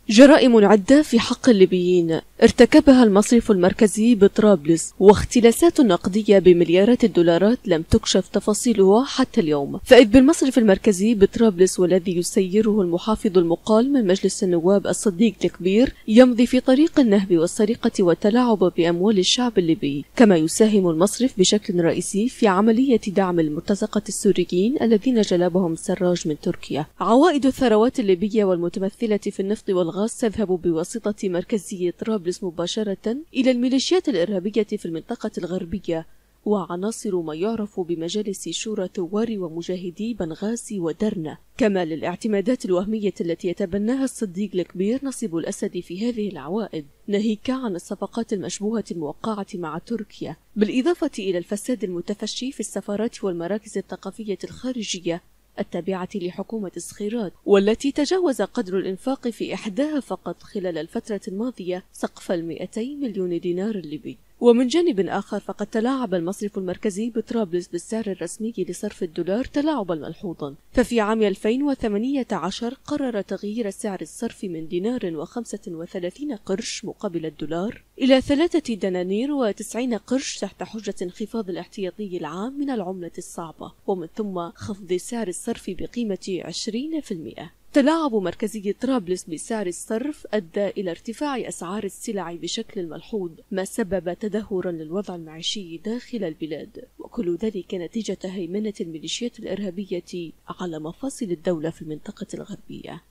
جرائم عدة في حق الليبيين ارتكبها المصرف المركزي بطرابلس، واختلاسات نقدية بمليارات الدولارات لم تكشف تفاصيلها حتى اليوم. فإذ بالمصرف المركزي بطرابلس والذي يسيره المحافظ المقال من مجلس النواب الصديق الكبير يمضي في طريق النهب والسرقة والتلاعب بأموال الشعب الليبي، كما يساهم المصرف بشكل رئيسي في عملية دعم المرتزقة السوريين الذين جلبهم السراج من تركيا. عوائد الثروات الليبية والمتمثلة في النفط والغاز تذهب بواسطة مركزية طرابلس مباشرة إلى الميليشيات الإرهابية في المنطقة الغربية وعناصر ما يعرف بمجالس شورى ثوار ومجاهدي بنغازي ودرنا، كما للاعتمادات الوهمية التي يتبناها الصديق الكبير نصيب الأسد في هذه العوائد، ناهيك عن الصفقات المشبوهة الموقعة مع تركيا، بالإضافة إلى الفساد المتفشي في السفارات والمراكز الثقافية الخارجية التابعة لحكومة الصخيرات، والتي تجاوز قدر الإنفاق في إحداها فقط خلال الفترة الماضية سقف 200 مليون دينار الليبي. ومن جانب آخر فقد تلاعب المصرف المركزي بطرابلس بالسعر الرسمي لصرف الدولار تلاعبا ملحوظا، ففي عام 2018 قرر تغيير سعر الصرف من دينار و35 قرش مقابل الدولار إلى 3 دنانير و90 قرش تحت حجة انخفاض الاحتياطي العام من العملة الصعبة، ومن ثم خفض سعر الصرف بقيمة 20%. تلاعب مركزي طرابلس بسعر الصرف أدى إلى ارتفاع أسعار السلع بشكل ملحوظ، ما سبب تدهورا للوضع المعيشي داخل البلاد، وكل ذلك نتيجة هيمنة الميليشيات الإرهابية على مفاصل الدولة في المنطقة الغربية.